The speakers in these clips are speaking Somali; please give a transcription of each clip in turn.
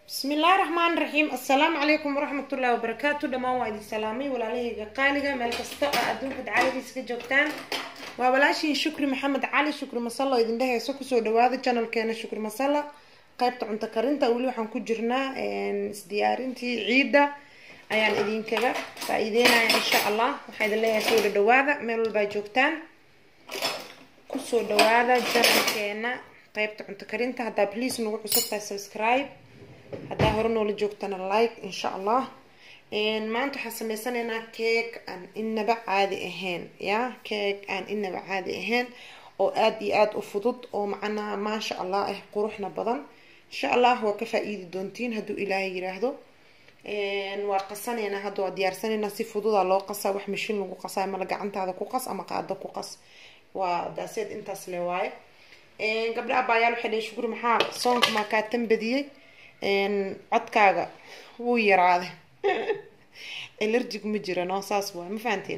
بسم الله الرحمن الرحيم. السلام عليكم ورحمة الله وبركاته. دمان waa idin salaamay walaalahayga qaaliga meel kasta oo adduunka caalamiga ka joogtaan. waa walaashin Shukri Maxamed Cali Shukri Masalla idin dhahayso ku soo dhawaada channelkeena Shukri Masalla qaybta cunto karinta. wali waxaan ku jirnaa isdiyaarintii ciida ayaan idinkaga faa'iideynaa insha Allah. waxaan idin leeyahay soo dhawaada meel walba joogtaan, ku soo dhawaada channelkeena qaybta cunto karinta. hadda please nagu cusubtahay subscribe, هذا هرنو لجوكتنا لايك إن شاء الله. ما أنتو حسميسانينا كيك أن إنبع عادي إهين يا كيك أن إنبع عادي إهين أو آدي آد أفضل أو معنا ما شاء الله قروحنا بضن إن شاء الله. هو كفا إيدي دونتين هدو إلهي يراهدو وقصانينا هدو ديارسانينا سي فضول الله قصا وحمشين لغو قصا ما لقى عنتا هذا كوقص أما قاعدة كوقص وداسيد انتا سليواي. قبل أبايالو حدي شكرا محا صونك ما كاتم بديي codkaaga wuu yaraaday allergic ma jira noo saas waa ma fahanteen.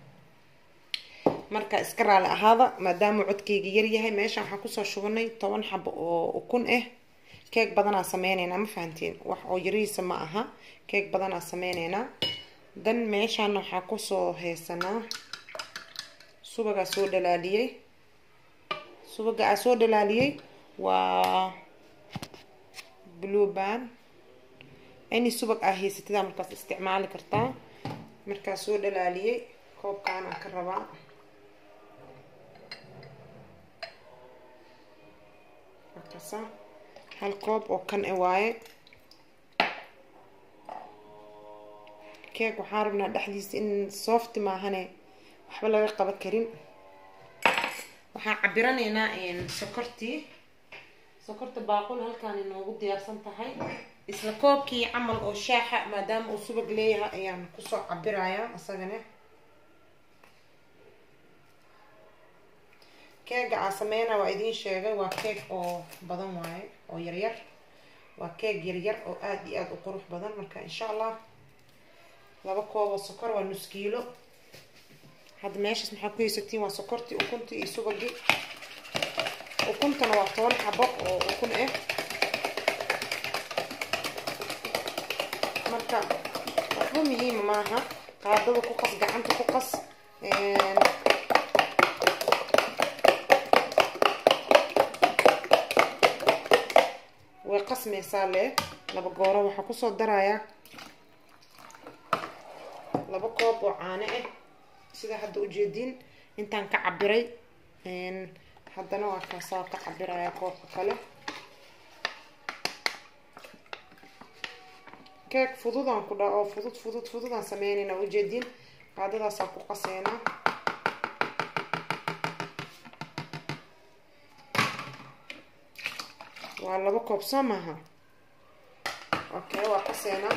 marka iska raali ahaada maadaama codkayga yar yahay. meeshan waxaan kusoo shubanay 10 xabo oo ukun ah. keeg badanaa sameynayna ma fahanteen, wax oo yariisa ma aha, keeg badanaa sameynayna. dan meeshan waxaan kusoo heesanaa subaga soo dhalaaliyay. subaga soo dhalaaliyay waa بلوبان اني سبق هيستيدا markaas isticmaali kartaa. markaas soo dhalaaliyay koobkaan aan ka rabaa. markaas hal koob oo kan waaye. keek waxaan rabnaa dhexdiisa in soft maahane waxba laga qaban karin. waxaan cabiranaynaa sokortii. sokorta baaqul halkaan inoogu diyaarsan tahay. isla koobkii camal oo shaaxa maadaama uu subag leeyahay ayaan kusoo cabirayaa asagana. keega aan sameynaa waa idiin sheegay waa keeg oo badan waaye oo yaryar. waa keeg yaryar oo aad iyo aad u qurux badan. marka insha Allah 2 koob oo sokor waa nus kiilo. hadda meeshaas maxaa ku haysatiin waa sokortii, ukuntii iyo subagii. ukuntana waa 10 xabo oo ukun ah. marka waxba muhiim maaha, qaadada ku qas, gacanta ku qas. way qasmaysaa le 2 gooro. waxaa kusoo darayaa 2 koob oo caano ah sida hadda ujeedin intaan ka cabiray. haddana waa kaasoo ka cabiraya koobka kale. keek fududaan ku dhaco fududaan sameynayna ujeedin. qaadadaas ku qaseena. waa 2 koob soo maaha. okay waa qaseena.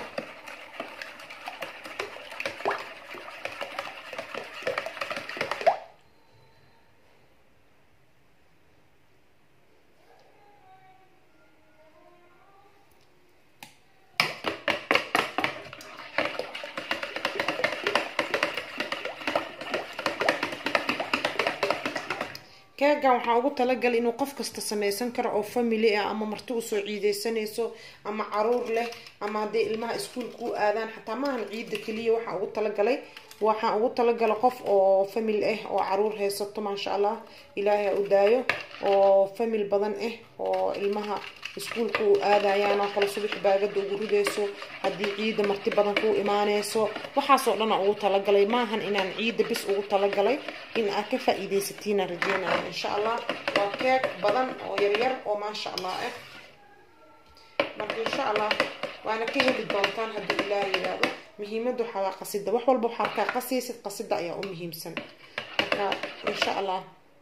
keegan waxaan ugu talagalay inuu qof kasta sameysan karo oo family ah, ama marti u soo ciideysanayso, ama caruur leh, ama hadii ilmaha iskuulka u aadaan. xataa maahan ciida kaliya. waxaan ugu talagalay qof oo family ah oo caruur haysato ma sha Allah ilaahay u daayo, oo family badan ah oo ilmaha iskuulka u aadayaan oo kala subax baagada ugu ridayso. hadii ciida marti badan ku imaanayso waxaas oo dhan ugu talagalay. maahan inaan ciida bis ugu talagalay in aad ka faa'iideysatiin rajeenaa insha Allah. waa keek badan oo yaryar oo ma sha Allah ah. marka insha Allah waana ka heli doontaan hadii ilaahay yiraahdo. muhiimadu waxa qasida wax walba waxa ka qasaysid qasida ayaa u muhiimsan. marka insha Allah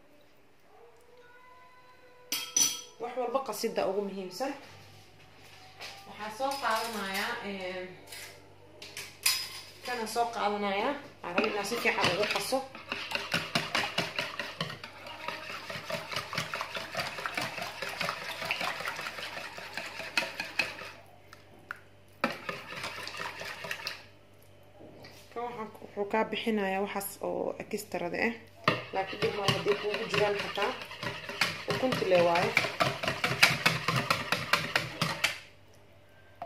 wax walba qasida ugu muhiimsan. waxaan soo qaadanayaa kana soo qaadanayaa aragna si fiican ugu qaso. wuxuu ka bixinayaa waxaas oo extra ah, laakiin dib ma hadii ku jiraan xataa ukunta le waaye.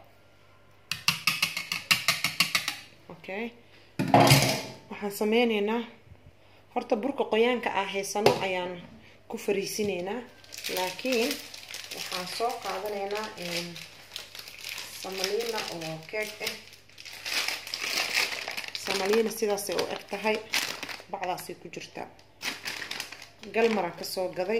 okay waxaan sameynaynaa horta burka qoyaanka ah heysano ayaan ku fariisinaynaa laakiin waxaan soo qaadanaynaa samaliina oo keeg ah samaliina sidaas ay u eg tahay bacdaasay ku jirtaa galmaraan kasoo gaday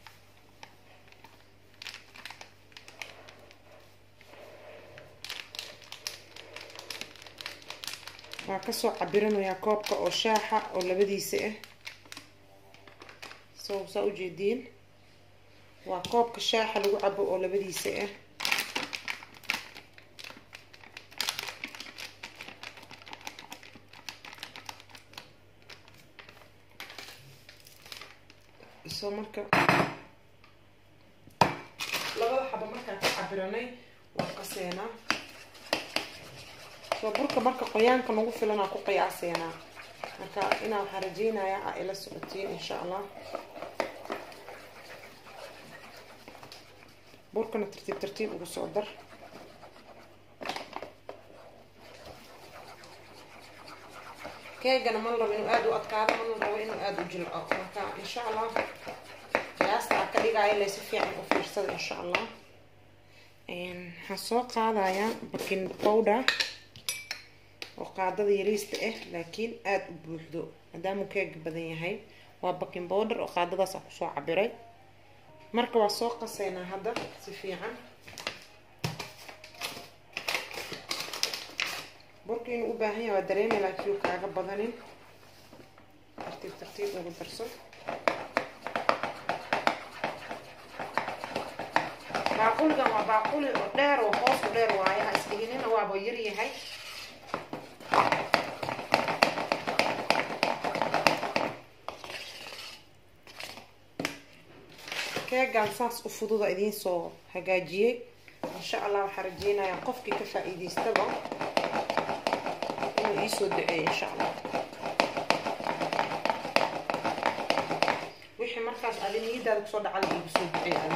waa kasoo cabiranayaa koobka oo shaaxa oo labadiisa ah soo saa ujeediin waa koobka shaaxa lagu cabo oo labadiisa ah soo marka labada xabo markaan ka cabiranay waa qaseena soo burka marka qoyaanka nagu filanaa ku qiyaaseena marka inaa waxaan rajeynayaa aa ila socotiin insha allah burkana tartiib tartiib ugu soo dar keegana ma la rabo inuu aada u adkaado ma la rabo inuu aada u jilco marka insha allah qiyaasta aa ka dhigaayo laysi fiican u fiirsada insha allah waxaan soo qaadayaa baking powder oo qaadada yariista ah laakiin aada u buuxdo maadaamuu keega badan yahay waa baking powder oo qaadadaas aan kusoo cabiray marka waa soo qaseynaa hadda si fiican burka inuu u baahan yahay waa dareemi laakiin kaaga badanin tartiib tartiib ugu darso baaquligan waa baaquli oo dheer oo hoos u dheer waaye ha isdhiginina waaba yar yahay keegan saas u fududa idiin soo hagaajiyey insha allah waxaan rajeynayaa qofkii ka faa'iidaystaba inuu iisoo duceeyo insha allah wixii markaas adi niyadaada kusoo dhacala iigu soo duceey adi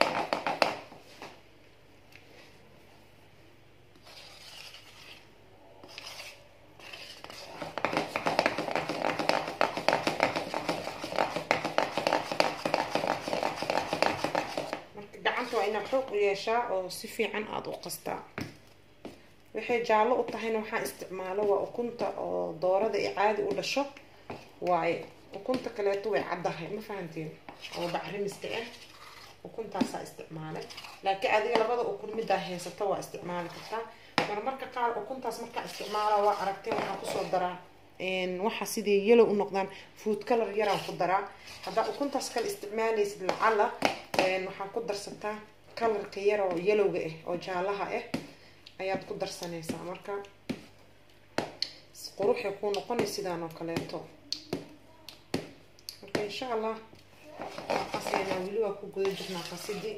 inaad xoog u yeeshaa oo si fiican aada u qastaa waxay jaallo u tahayna waxaan isticmaalo waa ukunta oo doorada ay caadi u dhasho waaye ukunta kaleeto way caddahay ma fahantiin oo bacrimista ah ukuntaasaa isticmaalay laakiin adiga labada ukun middaa heysata waa isticmaali kartaa marmarka qaar ukuntaas markaa isticmaala waa aragteen waxaan kusoo daraa waxa sidii yellow u noqdaan food color yaraan ku daraa haddaa ukuntaas kale isticmaalaysid lacala waxaan ku darsataa kalarka yar oo yellowga ah oo jaalaha ah ayaad ku darsanaysaa marka quruxay kuu noqonay sidaan oo kaleeto marka insha allah waa qaseynaa weli waa ku guda jirnaa qasidii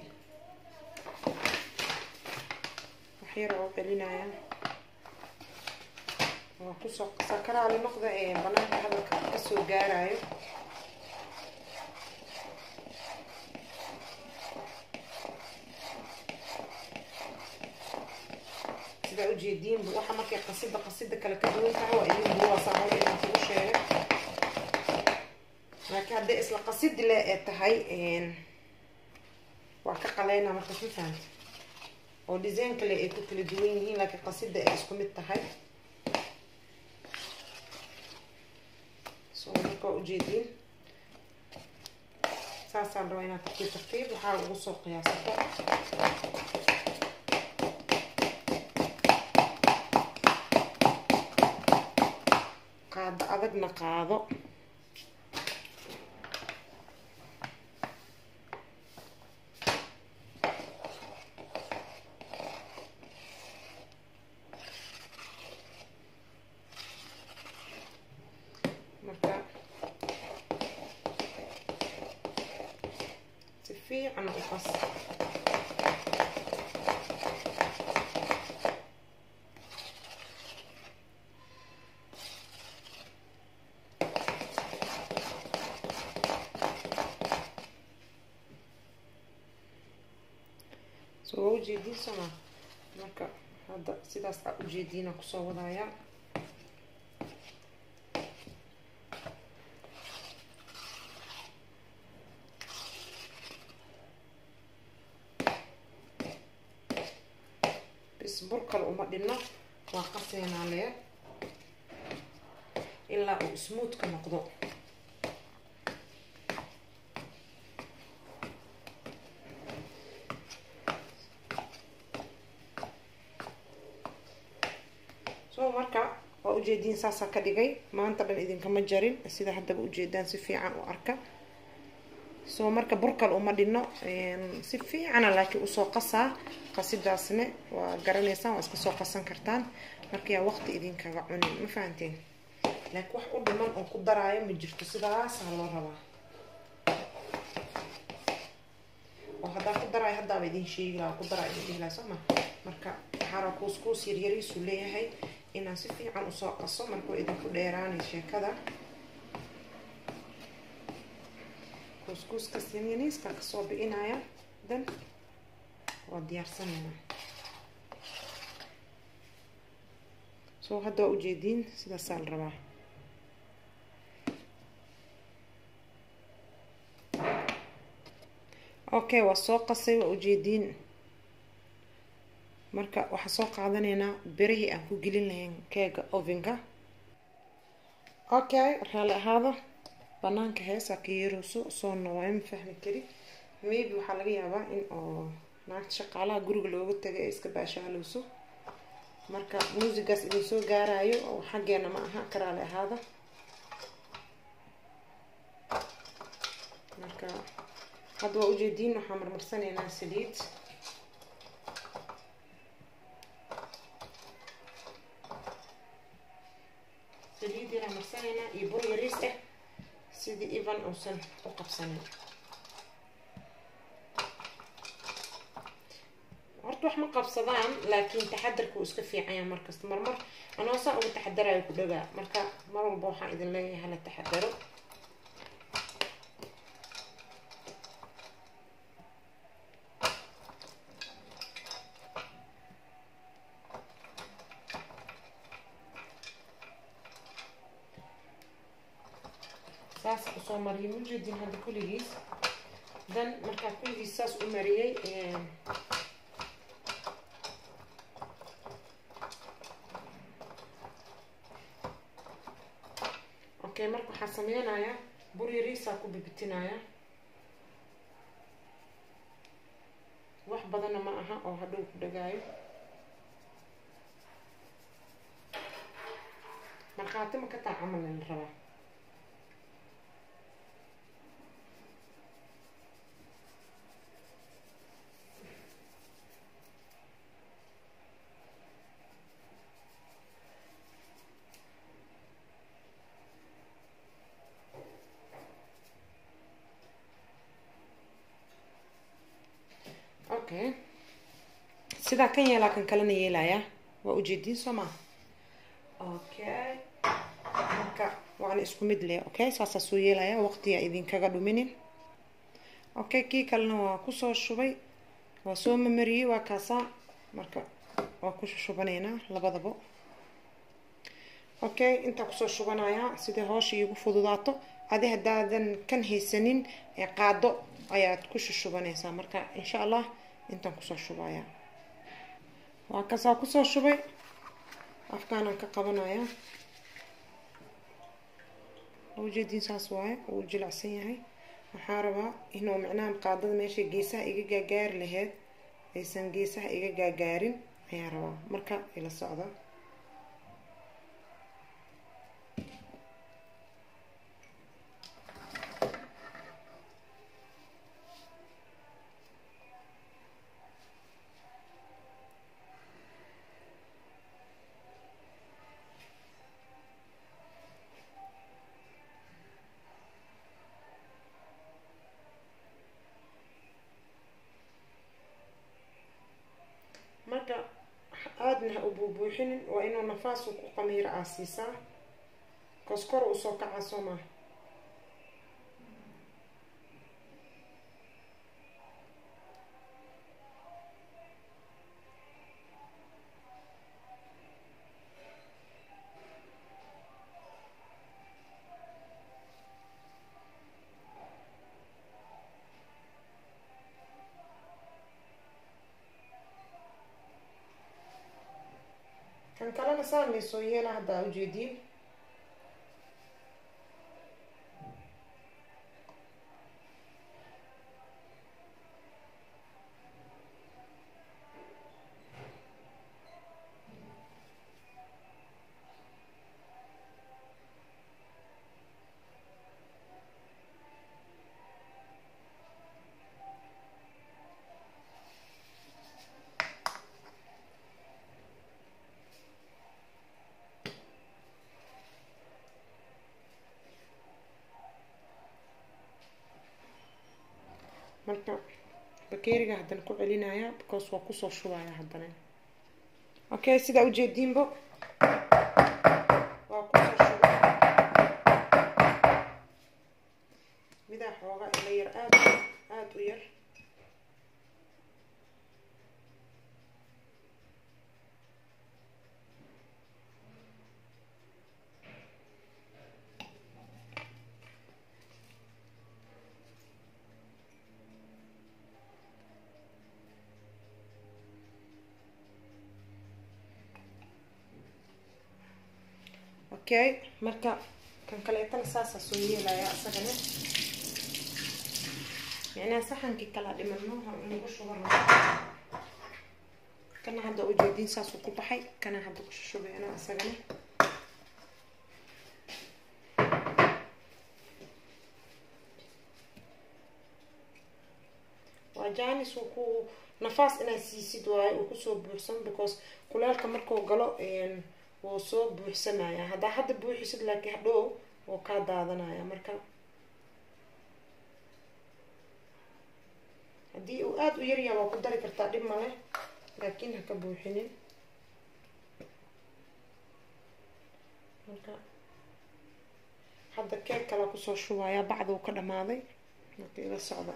wax yar oo celinaya waa kusoo sakaraali noqda banaanka hadalka kasoo gaarayo sida ujeediin waxa markay qasida kale ka duwan tahay waa idin buuwaasa hore inaan kugu sheegay laakiin hadday isla qasidi le ee tahay waa ka qaleynaa marka ma fahamta oo design kale ay ku kala duwan yihiin laakiin qasida ay isku mid tahay soo marka ujeediin saasaan rabaa inaad tartiib tartiib waxaa ugu soo qiyaasato qaado adagna qaado marka si fiican u qas soo ujeediin sama marka hadda sidaas aa ujeediina kusoo wadaaya بس بركل وما دينا وقصينا عليه إلا سموث كنقضو marka waa ujeediin saasa ka dhigay maanta dhan idinkama jarin sida haddaba ujeedaan si fiican u arka soo marka burkal uma dhino si fiicana laakiin usoo qasaa qasidaasne waa garanaysaan waa iska soo qasan kartaan marka yaa waqti idinkaga cunin ma fahanteen laakiin wax u dhiman oo ku daraayo ma jirto sidaasaa loo rabaa oo haddaa ku daraayo haddaaba idin sheegi lahaa ku daraayo idin dhihi lahaa soo ma marka waxaana kuuskuus yaryariisuu leeyahay inaan si fiican usoo qaso marka waa idinku dheeraanay sheekada kuuskuuska siniiniiska kasoo bi'inaya dan waa diyaarsanayna soo hadda waa ujeediin sidaasaa la rabaa okay waa soo qasay waa ujeediin marka waxaa soo qaadanaynaa birihii aan ku gelin lahayn keega ovenka okay raali ahaada banaanka heesaa ka yeerayso soo nawaa ma fahmi kari maybe waxaa laga yaabaa in oo naagta shaqaalaha guriga looga tagay ay iska baashaalowso marka muusigaas idin soo gaarayo oo xaggeena ma aha ka raali ahaada marka hadda waa ujeediin waxaa marmarsanaynaa saliid saliid yaraan marsanaynaa iyo bur yariis ah sidii ivan uusan u qabsanin horta wax ma qabsadaan laakiin taxadarka uu iska fiicanya markasta marmar anoo saa uga taxadarayo ku dhagaa marka mar walba waxaan idin leeyahay hala taxadaro saas usoo mariyay mujeedin hadda kulligiis dan markaa kulligiis saas u mariyay okay marka waxaa sameynayaa bur yariisaa ku bibitinayaa wax badanna ma aha oo hadhow ku dhagaayo markhaati ma ka taa camal la rabaa okay sidaa kan yeelaa kan kalena yeelayaa waa ujeediin soo maaha okay marka waana isku mid leh okay saasaa soo yeelayaa waqtiga idinkaga dhuminin okay kii kalena waa kusoo shubay waa soo mamariyey waa kaasaa marka waa ku shubanaynaa labadaba okay intaa kusoo shubanayaa sidii hoosha iigu fududaato adi haddaadan kan haysanin ee qaado ayaad ku shubanaysaa marka insha allah intaan kusoo shubaya waa kasaa kusoo shubay afkaanaan ka qabanaya ujeediin saas waaye uu jilicsan yahay waxaa rabaa inuu micnaha qaadada meesha geesaha iga gaagaari lahayd aysan geesaha iga gaagaarin ayaa rabaa marka ila socda marka aadna ha u buubuuxinin waa inuu nafaas ku qamiiro aasiisaa koskor uu soo kaca soo maaha kan kalena saan may soo yeela hadda ujeediin. marka bakeeriga hadan ku celinaya because waa kusoo shubaya hadana. Okay, sida u jeedinbo waa kusoo shubaya mida xooga ila yar aad u yar. Okay, marka kan kaleetana saasa soo yeelaya asagana. يعني صحن كي كلا دمنوها نقول شو برا كنا هذا وجودين ساسو كوبحي كنا هذا شو بينا أسجني وجاني سوكو نفاس إنا سيسي دواي وكسو بحسن because كلها كمركو قلو يعني وصوب بحسنايا هذا حد بوحسد لك هدو وكاد هذا مركا haddii uu aad u yar yahay waa ku dari kartaa dhib male laakiin ha ka buuxinin. marka hadda keeg kala ku soo shubaya bacda uu ka dhamaaday marka ila socda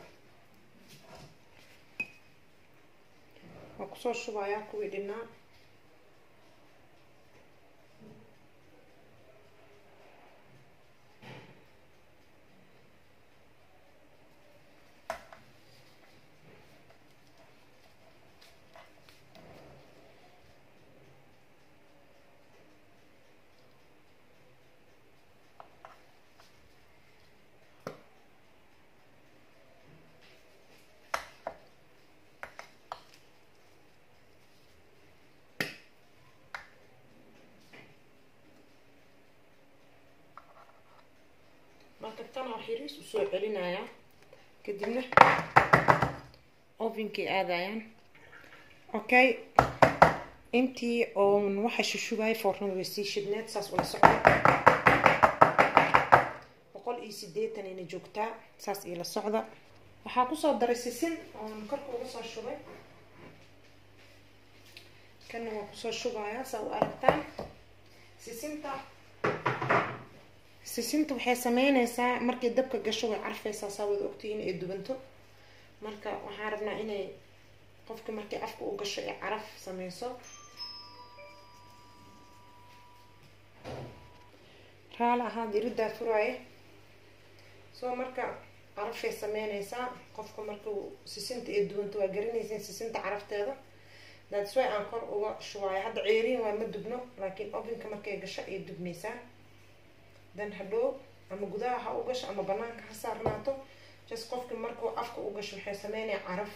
waa ku soo shubaya kuwii dhinaa. كتنا حريص وسوق علينا يا كدينا اوفنكي هذا. اوكي انتي اون وحش شوباي فرن ويسي شدنات ساس ولا صعود وقول اي سيديتن اني جوجتا ساس الى الصعده waxaa ku soo daray sisin oo korka uga soo shubay kana waa ku soo shubaya saa u aragtaan. sisinta waxay sameynaysaa markay dabka gasho way carfaysaa saa wada ogtiin inay dubanto. marka waxaan rabnaa inay qofka markay afka u gasho ay caraf sameyso. raala ahaan dirida furaaye soo marka carafay sameynaysaa qofka markuu sisinta ay dubanto waa garanaysaa sisinta carafteeda. that's why aan kor uga shubaaya hadda ceeriin waa ma dubno laakiin ovenka markay gasho ay dubmaysaa. dan hadhow ama gudaha ha u gasho ama banaanka ha saarnaato just qofka markuu afka u gasho waxay sameynaya caraf.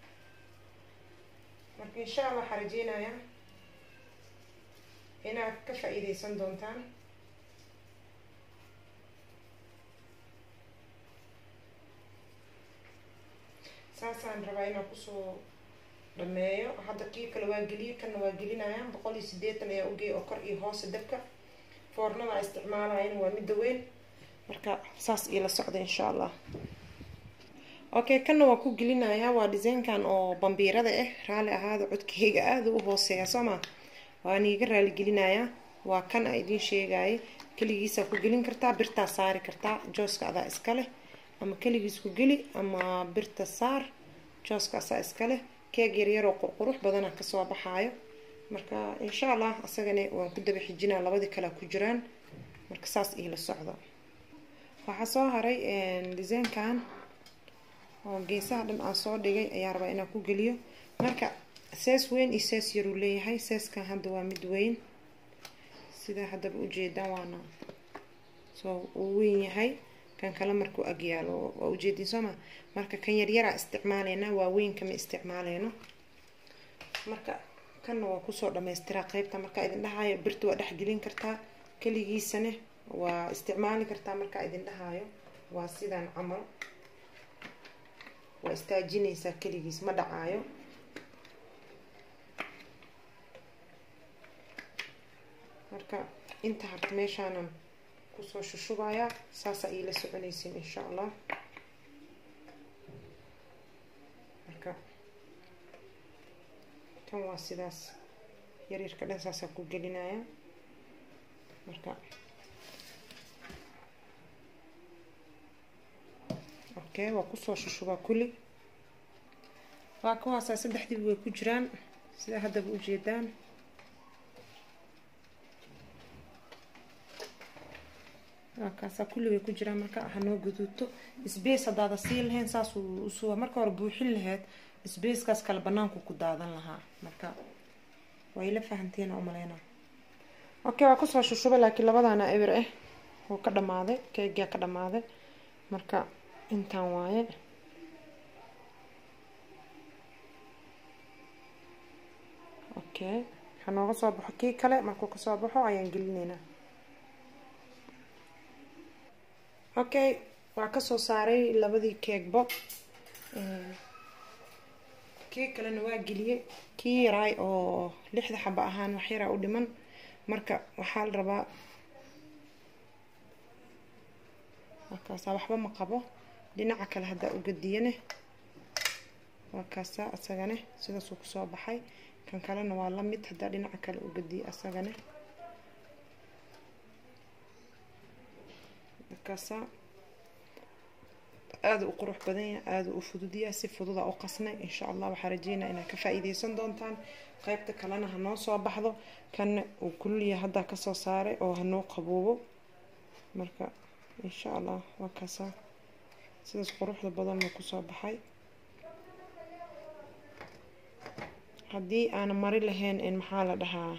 marka insha Allah waxaan rajeynayaa inaad ka faa'iideysan doontaan. saasaan rabaa inaan kusoo dhameeyo. hadda kii kale waa geliye kana waa gelinaya 180 ayaa u geey oo kor iyo hoose dabka foornada isticmaalayna waa mid weyn marka saas ila socda insha Allah. okay kana waa ku gelinaya waa design-kan oo bambiirada raali ahaada codkayga aad u hooseeya Soomaa waan iga raali gelinaya. waa kan ay idin sheegay kaligiisa ku gelin kartaa birta saari kartaa jooska ada iska leh ama kaligiis ku geli ama birta saar jooska asaa iska leh. keeg yar yar oo qurux badan ka soo baxaayo marka insha Allah asagana waan ku daba xijinaa labadii kala ku jiraan marka saas ila socdo. waxa soo haray design-kan oo geesaha dhan aan soo dhigay ayaa rabaa inaan ku geliyo. marka sees weyn iyo sees yar u leeyahay. seeskan hadda waa mid weyn sida hadaba u jeedaan waana soo uu weyn yahay kan kala markuu agyaalo waa u jeedin soo ma marka kan yar yar isticmaaleyna waa weyn kama isticmaaleyno marka kan waa ku soo dhameystira qaybta marka idin dhahayo birtu waa dhex gelin kartaa kaligiisana waa isticmaali kartaa marka idin dhahayo waa sidan camal waa istaajinaysa kaligiis ma dhacaayo marka inta harta meeshaanan kusoo shushubaya saasa ila soconaysin insha Allah marka kan waa sidaas yaryarka dhan saasa ku gelinaya marka okay waa kusoo shushubaa kulli waa kuwaasa saddexdii way ku jiraan sida hadaba u jeedaan kaasa kulli way ku jiraan marka hanoo guduuto space hadaada sii lahayn saas uu soo marka hore buuxin lahayd spacekaas kala banaanku ku daadan lahaa marka way la fahanteen oo maleena okay waa kusoo shushubay laakiin labadana eber oo ka dhamaaday keega ka dhamaaday marka intaan waaye okay hanooga soo baxo kii kale markuu ka soo baxo ayaan gelinaynaa okay waa ka soo saaray labadii keegbo kii kalena waa geliyay kii yaray oo 6 xabo ahaan wax yar u dhiman marka waxaa la rabaa markaas waxba ma qabo dhinaca kale hada u gadiyane waa kaasa asagane sidaas uu ku soo baxay kan kalena waa la mid hada dhinaca kale u gadiy asagane kaasa aad u qurux badan yahay aad u fududiya si fudud u qasnay insha Allah waxa rajeynaa inaad ka faa'iideysan doontaan qaybta kalena ha noo soo baxdo kan uu kulliya hada ka soo saaray oo hanoo qaboobo marka insha Allah waa kaasa sidaas quruxda badan ku soo baxay hadii aan mari lahayn in maxaa la dhahaa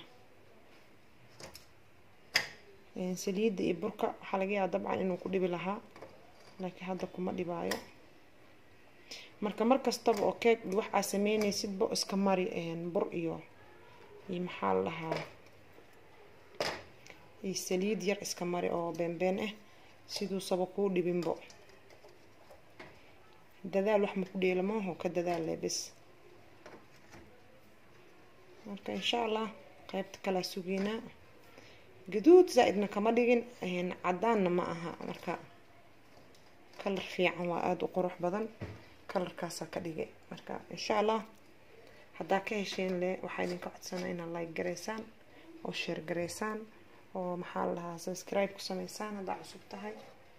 saliid iyo burka waxa laga yaabaa dabcan inuu ku dhibi lahaa laakiin hadda kuma dhibaayo marka markastaba oo cake wax aad sameynaysid bo iska mari bur iyo maxaa la dhahaa saliid yar iska mari oo been sidoo saba ku dhibinbo dadaal wax ma ku dheelamo oo ka dadaal leebis marka insha Allah qaybta kala sugeena gaduud zaidna kama dhigin cadaanna ma aha marka kalar fiican waa aad u qurux badan kalarkaas ka dhigay marka insha Allah hadaa ka hesheen le waxa idin ka codsanaa inaad like gareysaan oo share gareysaan oo maxaa la dhahaa subscribe ku sameysaan hadaa cusub tahay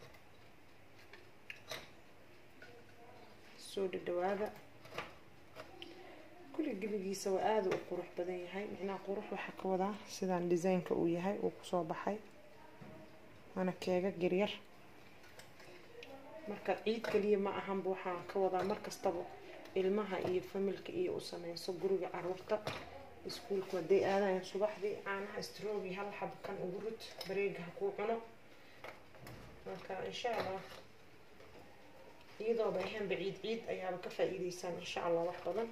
soo dhawaada kulli gabigiisa waa aad u qurux badan yahay macnaa qurux waxa ka wada sidaan design-ka uu yahay oo ku soo baxay ana keega yaryar marka ciid kaliya ma ahan waxaan ka wada markastaba ilmaha iyo familka iyo u sameeyso guriga carruurta iskuulka waday aadaan subaxdii caanaha stroobi hal xab kan ugu rut bareega ku cuno marka insha Allah iyadoo baahan ciid ayaa ka faa'iideysan insha Allah wax badan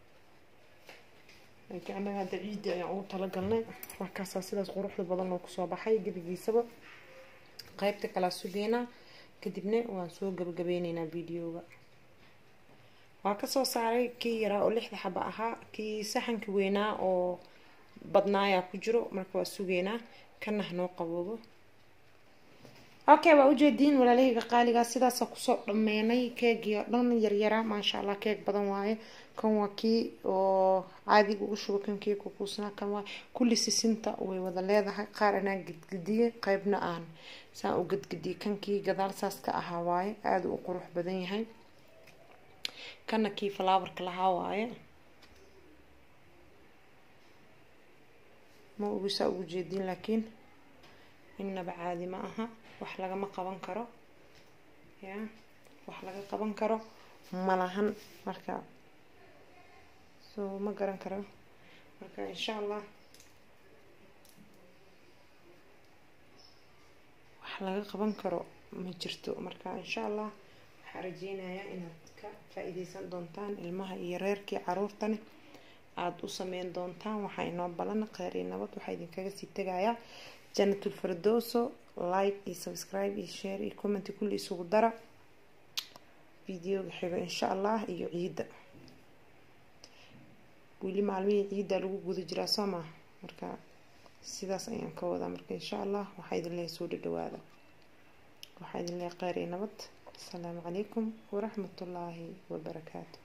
laakiin anaga hadda ciid ayaan ugu talagalnay markaas sidaas quruxda badan oo ku soo baxay gabigiisaba qaybta kala sugeena kadibna waan soo gabagabeynayna videoga waa ka soo saaray kii yara oo 6 xabo ahaa kii saxanka weynaa oo badnaaya ku jiro marka waa sugeena kana noo qaboobo okay waa u jeedin walaalahayga qaaliga sidaas ku soo dhameynay keegiyo dhan yaryara ma sha Allah keeg badan waaye kan waa kii oo caadi ugu shubo kan keeg ku kuusna kan waa kulli sisinta way wada leedahay qaar ana gidgidiye qaybna aan saa u gidgidiye kan kii gadaal saas ka ahaa waaye aad u qurux badan yahay kana kii flower-ka lahaa waaye ma ugu saa ugu jeedin laakiin inaba caadi ma aha wax laga ma qaban karo ya wax laga qaban karo malahan marka soo ma garan karo marka insha Allah laga qaban karo ma jirto. marka insha Allah waxaan rajeynayaa inaad ka faa'iideysan doontaan ilmaha iyo reerkii caruurtani aad u sameyn doontaan. waxaa inoo balan khayr iyo nabad. waxaa idinkaga sii tagayaa jannatul firdowso. like iyo subscribe iyo share iyo comment kulli isugu dara videoga xiga insha Allah. iyo ciida wili maalmihii ciida lagu guda jiraa soo ma marka sidaas ayaan ka wadaa. marka insha Allah waxaa idin leeyahay soo dhawaada. waxaa idin leeyahay khayr iyo nabad. السلام عليكم ورحمة الله وبركاته.